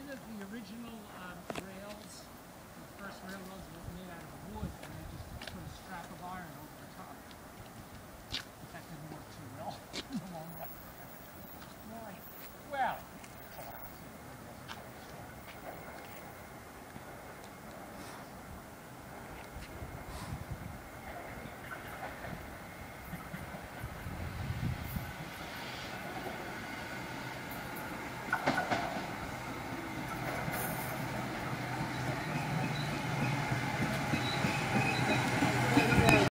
that the original rails, the first railroads were made out of wood, and they just put a strap of iron